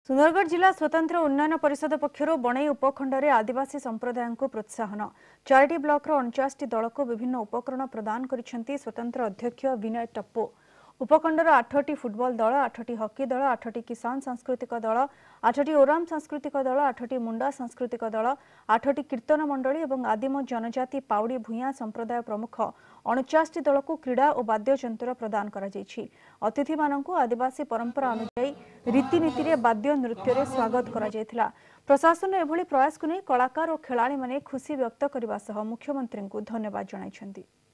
सुंदरगढ़ जिला स्वतंत्र उन्नयन परिषद पक्षर बणई उपखंड में आदिवासी संप्रदाय को प्रोत्साहन 4टी ब्लॉक 49 दल को विभिन्न उपकरण प्रदान करिसेंती स्वतंत्र अध्यक्ष विनय टप्पो। उपखंडर 8टी फुटबॉल दल 8टी हॉकी दल 8टी किसान सांस्कृतिक दल 8टी ओराम सांस्कृतिक दल 8टी मुंडा सांस्कृतिक दल 8टी कीर्तन मंडली और आदिम जनजाति पाउड़ी भूया संप्रदाय प्रमुख 49 दल को क्रीड़ा और वाद्ययंत्र प्रदान करा जायछि। अतिथि मानक आदिवासी परंपरा अनुसार रीतिनीति रे वाद्य नृत्य रे स्वागत करा जायथिला। प्रशासन एभली प्रयास को नहीं कलाकार और खेलाड़ी माने खुशी व्यक्त करने मुख्यमंत्री को धन्यवाद जणाइछन्ति।